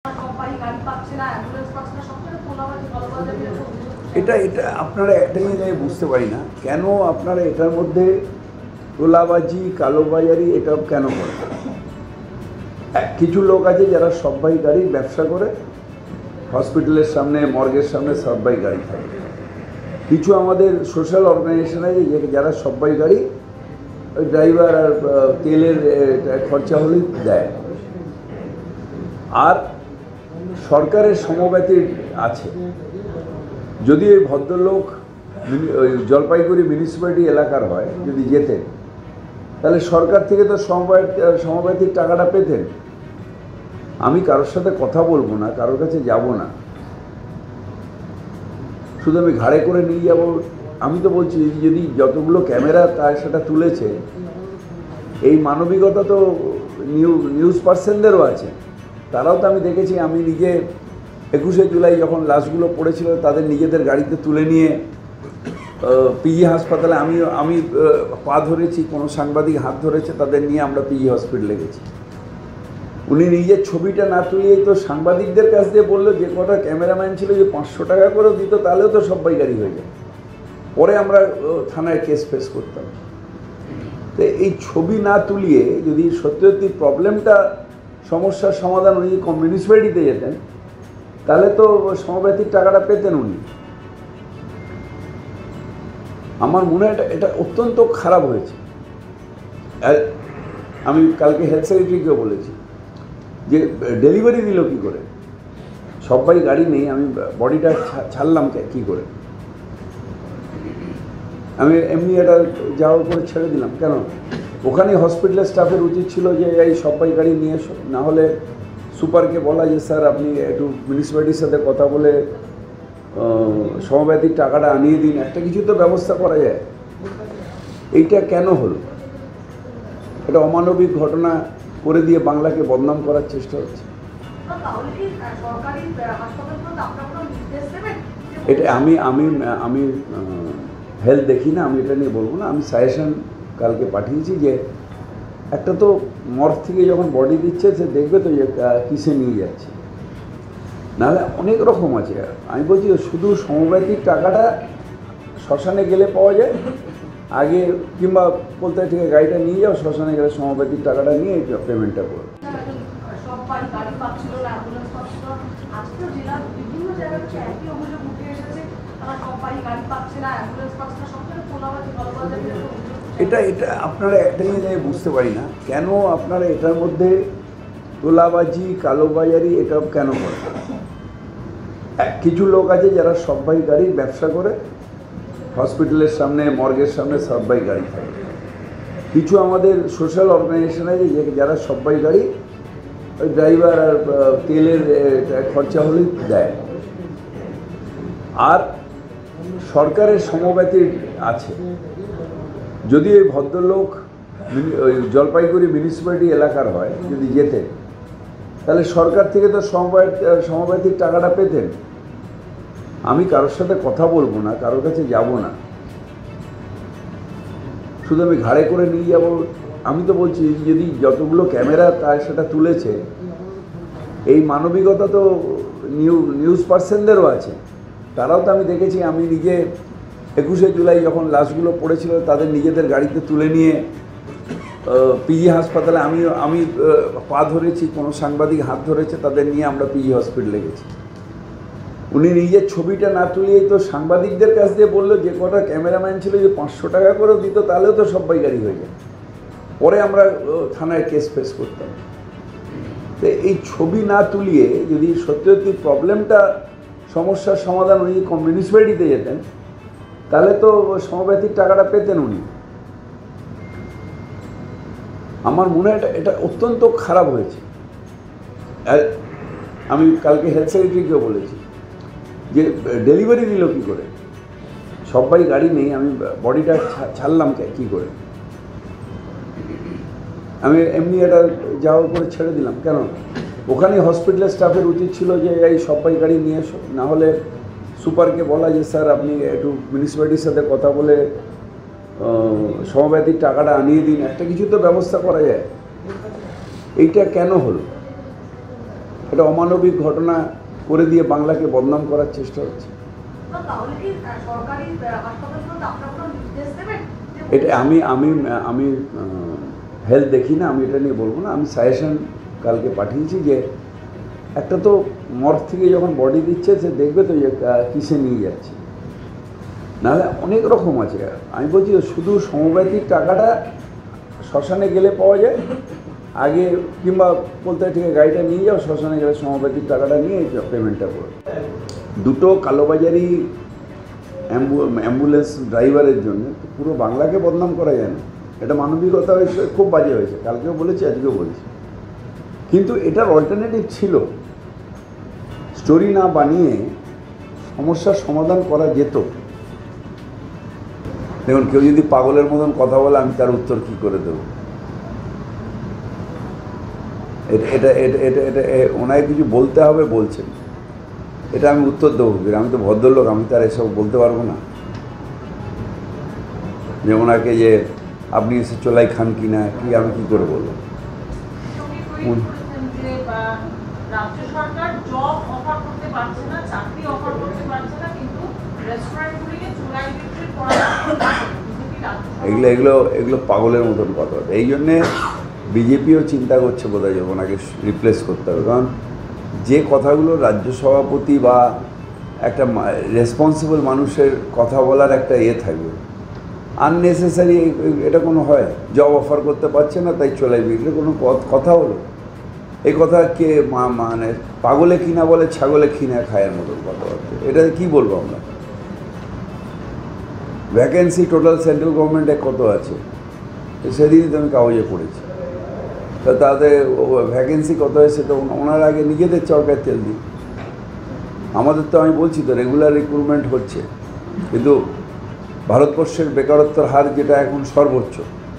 এটা এটা আপনারা একটা জিনিস আমি বুঝতে পারি না, কেন আপনারা এটার মধ্যে তোলাবাজি, কালোবাজারি এটা কেন করে? কিছু লোক আছে যারা সব্বাই গাড়ির ব্যবসা করে, হসপিটালের সামনে, মর্গের সামনে সব্বাই গাড়ি থাকে। কিছু আমাদের সোশ্যাল অর্গানাইজেশন আছে যারা সব্বাই গাড়ি ড্রাইভার আর তেলের খরচা হলেই দেয়। আর সরকারের সমব্যথী আছে। যদি এই ভদ্রলোক ওই জলপাইগুড়ি মিউনিসিপ্যালিটি এলাকার হয়, যদি যেতেন, তাহলে সরকার থেকে তো সমব্যথীর টাকাটা পেতেন। আমি কারোর সাথে কথা বলবো না, কারোর কাছে যাব না, শুধু আমি ঘাড়ে করে নিয়ে যাব। আমি তো বলছি যদি যতগুলো ক্যামেরা তার সেটা তুলেছে, এই মানবিকতা তো নিউজ পার্সনদেরও আছে। তারাও তো আমি দেখেছি, আমি নিজে 21শে জুলাই যখন লাশগুলো পড়েছিল তাদের নিজেদের গাড়িতে তুলে নিয়ে পিজি হাসপাতালে আমি পা ধরেছি, কোনো সাংবাদিক হাত ধরেছে, তাদের নিয়ে আমরা পিজি হসপিটালে গেছি। উনি নিজের ছবিটা না তুলিয়েই তো সাংবাদিকদের কাছ দিয়ে বললো, যে কটা ক্যামেরাম্যান ছিল যে 500 টাকা করেও দিত, তাহলেও তো সব্বাই গাড়ি হয়ে যায়। পরে আমরা থানায় কেস ফেস করতাম। তো এই ছবি না তুলিয়ে যদি সত্যি সত্যি প্রবলেমটা, সমস্যার সমাধান উনি মিউনিসিপ্যালিটিতে যেতেন, তাহলে তো সমব্যথীর টাকাটা পেতেন উনি। আমার মনে হয় এটা অত্যন্ত খারাপ হয়েছে। আমি কালকে হেলথ সেক্রেটারিকেও বলেছি যে ডেলিভারি দিল কী করে? সবাই গাড়ি নেই, আমি বডিটা ছাড়লাম কী করে? আমি এমনি এটা যাওয়ার করে ছেড়ে দিলাম কেন? ওখানে হসপিটালের স্টাফের উচিত ছিল যে এই সবাই গাড়ি নিয়ে এসো, না হলে সুপারকে বলা যে স্যার আপনি একটু মিউনিসিপ্যালিটির সাথে কথা বলে সমব্যথীর টাকাটা আনিয়ে দিন, একটা কিছু তো ব্যবস্থা করা যায়। এইটা কেন হলো? এটা অমানবিক ঘটনা করে দিয়ে বাংলাকে বদনাম করার চেষ্টা হচ্ছে। এটা আমি আমি আমি হেলথ দেখি না, আমি এটা নিয়ে বলবো না। আমি সাজেশন কালকে পাঠিয়েছি যে একটা তো মর্গ থেকে যখন বডি দিচ্ছে, সে দেখবে তো যে কিসে নিয়ে যাচ্ছে, নাহলে অনেক রকম আছে। আমি বলছি শুধু সমব্যথীর টাকাটা শ্মশানে গেলে পাওয়া যায় আগে, কিংবা বলতে ঠিক গাড়িটা নিয়ে যাও, শ্মশানে গেলে সমব্যথীর টাকাটা নিয়ে পেমেন্টটা করো। এটা এটা আপনারা একটা জিনিস আমি বুঝতে পারি না, কেন আপনারা এটার মধ্যে তোলাবাজি, কালোবাজারি এটা কেন করে? কিছু লোক আছে যারা সব্বাই গাড়ির ব্যবসা করে, হসপিটালের সামনে, মর্গের সামনে সব্বাই গাড়ি থাকে। কিছু আমাদের সোশ্যাল অর্গানাইজেশন আছে যারা সব্বাই গাড়ি ওই ড্রাইভার আর তেলের খরচা হলেই দেয়। আর সরকারের সমব্যথী আছে। যদি এই ভদ্রলোক ওই জলপাইগুড়ি মিউনিসিপ্যালিটি এলাকার হয়, যদি যেতেন, তাহলে সরকার থেকে তো সমব্যথীর টাকাটা পেতেন। আমি কারোর সাথে কথা বলবো না, কারোর কাছে যাব না, শুধু আমি ঘাড়ে করে নিয়ে যাব। আমি তো বলছি যদি যতগুলো ক্যামেরা তার সেটা তুলেছে, এই মানবিকতা তো নিউজ পার্সনদেরও আছে। তারাও তো আমি দেখেছি, আমি নিজে 21শে জুলাই যখন লাশগুলো পড়েছিল তাদের নিজেদের গাড়িতে তুলে নিয়ে পিজি হাসপাতালে আমি পা ধরেছি, কোনো সাংবাদিক হাত ধরেছে, তাদের নিয়ে আমরা পিজি হসপিটালে গেছি। উনি নিজের ছবিটা না তুলিয়েই তো সাংবাদিকদের কাছ দিয়ে বললো, যে কটা ক্যামেরাম্যান ছিল যে 500 টাকা করেও দিত, তাহলেও তো সবাই গাড়ি হয়ে যায়। পরে আমরা থানায় কেস ফেস করতাম। তো এই ছবি না তুলিয়ে যদি সত্যি সত্যি প্রবলেমটা, সমস্যার সমাধান উনি মিউনিসিপ্যালিটিতে যেতেন, তাহলে তো সমব্যথীর টাকাটা পেতেন উনি। আমার মনে হয় এটা অত্যন্ত খারাপ হয়েছে। আমি কালকে হেলথ সেক্রেটারিকেও বলেছি যে ডেলিভারি দিল কী করে? সবাই গাড়ি নেই, আমি বডিটা ছাড়লাম কী করে? আমি এমনি এটা যাওয়ার করে ছেড়ে দিলাম কেন? ওখানে হসপিটালের স্টাফের উচিত ছিল যে এই সবাই গাড়ি নিয়ে এসো, না হলে সুপারকে বলা যে স্যার আপনি একটু মিউনিসিপ্যালিটির সাথে কথা বলে সমব্যথীর টাকাটা আনিয়ে দিন, একটা কিছু তো ব্যবস্থা করা যায়। এইটা কেন হলো? একটা অমানবিক ঘটনা করে দিয়ে বাংলাকে বদনাম করার চেষ্টা হচ্ছে। এটা আমি আমি আমি হেলথ দেখি না, আমি এটা নিয়ে বলবো না। আমি সাজেশন কালকে পাঠিয়েছি যে একটা তো মর্গ থেকে যখন বডি দিচ্ছে সে দেখবে তো যে কিসে নিয়ে যাচ্ছে, নাহলে অনেক রকম আছে। আমি বলছি শুধু সমব্যথীর টাকাটা শ্মশানে গেলে পাওয়া যায় আগে, কিংবা বলতে ঠিক গাড়িটা নিয়ে যাও, শ্মশানে গেলে সমব্যথীর টাকাটা নিয়ে পেমেন্টটা করো। দুটো কালোবাজারি অ্যাম্বুলেন্স ড্রাইভারের জন্য পুরো বাংলাকে বদনাম করা যায় না। এটা মানবিকতা হয়েছে, খুব বাজে হয়েছে, কালকেও বলেছি আজকেও বলেছি। কিন্তু এটার অল্টারনেটিভ ছিল, স্টোরি না বানিয়ে সমস্যার সমাধান করা যেত। দেখুন, কেউ যদি পাগলের মতন কথা বলে আমি তার উত্তর কী করে দেবো? এটা এটা এটা এটা ওনাকে কিছু বলতে হবে, বলছেন, এটা আমি উত্তর দেবো। আমি তো ভদ্রলোক, আমি তার এসব বলতে পারবো না যে ওনাকে যে আপনি এসে চোলাই খান কি না, কি আমি কী করে বলবো? রাজ্য সরকার জব অফার করতে পারছে না, চাকরি অফার করতে পারছে না, কিন্তু রেস্টুরেন্টগুলিকে চুলাই বিক্রির এগুলো এগুলো পাগলের মতন কথা। এই জন্যে বিজেপিও চিন্তা করছে বোধহয় যে ওনাকে রিপ্লেস করতে হবে। কারণ যে কথাগুলো রাজ্য সভাপতি বা একটা রেসপন্সিবল মানুষের কথা বলার একটা থাকবে, আননেসেসারি এটা কোনো হয়? জব অফার করতে পারছে না তাই চলে বিক্রি, কোনো কথা হলো? এই কথা কে মানে পাগলে কিনা বলে ছাগলে কিনা খায়ের মতন কথাবার্তা। এটা কি বলবো আমরা? ভ্যাকেন্সি টোটাল সেন্ট্রাল গভর্নমেন্টে কত আছে সেদিনই তো আমি কাগজে পড়েছি। তা তাদের ভ্যাকেন্সি কত হয়েছে তো ওনার আগে নিজেদের চরকায় তেল দিই। আমাদের তো আমি বলছি তো রেগুলার রিক্রুটমেন্ট হচ্ছে, কিন্তু ভারতবর্ষের বেকারত্বের হার যেটা এখন সর্বোচ্চ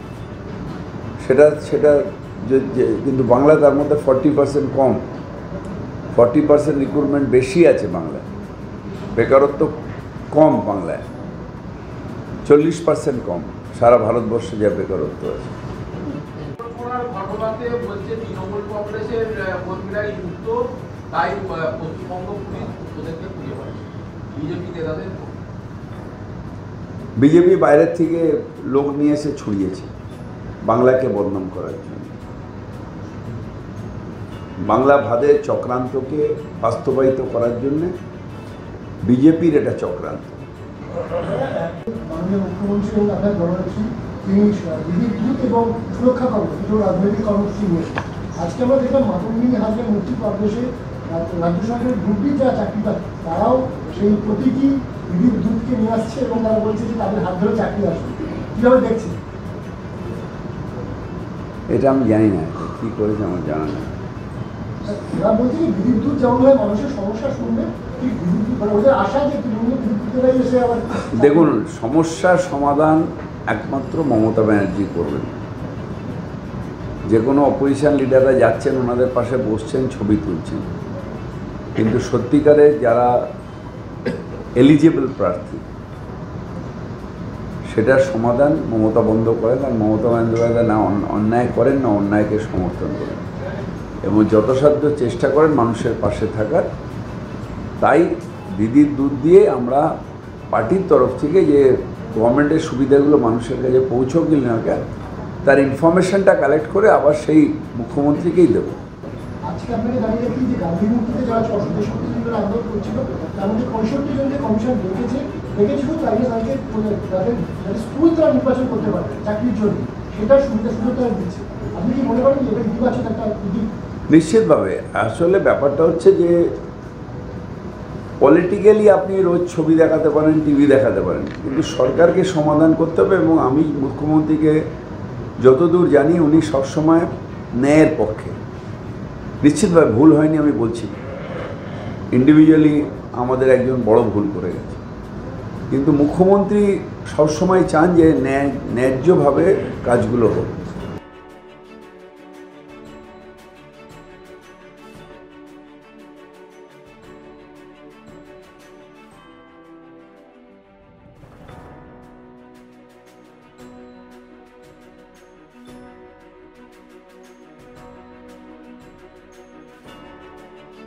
সেটা কিন্তু বাংলা তার মধ্যে 40% কম, 40% রিক্রুটমেন্ট বেশি আছে বাংলায়। বেকারত্ব কম বাংলায়, 40% কম সারা ভারতবর্ষে যা বেকারত্ব আছে। বিজেপি বাইরের থেকে লোক নিয়ে এসে ছড়িয়েছে বাংলাকে বদনাম করার জন্য। বাংলা ভাদের চক্রান্তকে বাস্তবায়িত করার জন্য বিজেপির এটা চক্রান্ত। মাননীয় মুখ্যমন্ত্রী এবং আপনার গণনেত্রী তিনি বিদ্যুৎ এবং সুরক্ষা কর্মসূচি দুটো রাজনৈতিক কর্মসূচি নিয়েছেন। আজকে আমরা দেখলাম মাতঙ্গিনী হাজরা মুক্তি প্রদেশে রাজ্য সরকারের গ্রুপটির যারা চাকরি পায় তারাও সেই প্রতীকী বিদ্যুৎকে নিয়ে আসছে এবং তারা বলছে যে তাদের হাত ধরে চাকরি আসবে। কীভাবে দেখছে? এটা আমি জানি না কী করেছে, আমার জানা নেই। এরা বলছে যে বিদ্যুৎ যেমনভাবে মানুষের সমস্যা শুনবে, ঠিক বিদ্যুৎ মানে ওদের আশা যে বিদ্যুৎ এসে আবার। দেখুন, সমস্যার সমাধান একমাত্র মমতা ব্যানার্জি করবেন। যে কোনো অপোজিশন লিডাররা যাচ্ছেন, ওনাদের পাশে বসছেন, ছবি তুলছেন, কিন্তু সত্যিকারে যারা এলিজিবল প্রার্থী সেটার সমাধান মমতা বন্দ্যোপাধ্যায়। আর মমতা বন্দ্যোপাধ্যায় না অন্যায় করেন না অন্যায়কে সমর্থন করেন, এবং যথাসাধ্য চেষ্টা করেন মানুষের পাশে থাকার। তাই দিদির দুধ দিয়ে আমরা পার্টির তরফ থেকে যে গভর্নমেন্টের সুবিধাগুলো মানুষের কাছে পৌঁছক না কেন তার ইনফরমেশনটা কালেক্ট করে আবার সেই মুখ্যমন্ত্রীকেই দেবো। আজকে আপনাকে জানিয়ে রাখি যে গান্ধী মুক্তিতে যারা ৬৬ জন আন্দোলন করছিল তার মধ্যে ৬৫ জনকে কমিশন রেখেছে শুধু তাদের তাদের স্কুল তারা নির্বাচন করতে পারে চাকরির জন্য, সেটার সুবিধা সুযোগ তারা দিচ্ছে। আপনি কি মনে করেন যে এটা ইতিবাচক একটা দিক? নিশ্চিতভাবে। আসলে ব্যাপারটা হচ্ছে যে পলিটিক্যালি আপনি রোজ ছবি দেখাতে পারেন, টিভি দেখাতে পারেন, কিন্তু সরকারকে সমাধান করতে হবে। এবং আমি মুখ্যমন্ত্রীকে যতদূর জানি উনি সবসময় ন্যায়ের পক্ষে। নিশ্চিতভাবে ভুল হয়নি আমি বলছি, ইন্ডিভিজুয়ালি আমাদের একজন বড় ভুল করে গেছে, কিন্তু মুখ্যমন্ত্রী সবসময় চান যে ন্যায্যভাবে কাজগুলো হোক।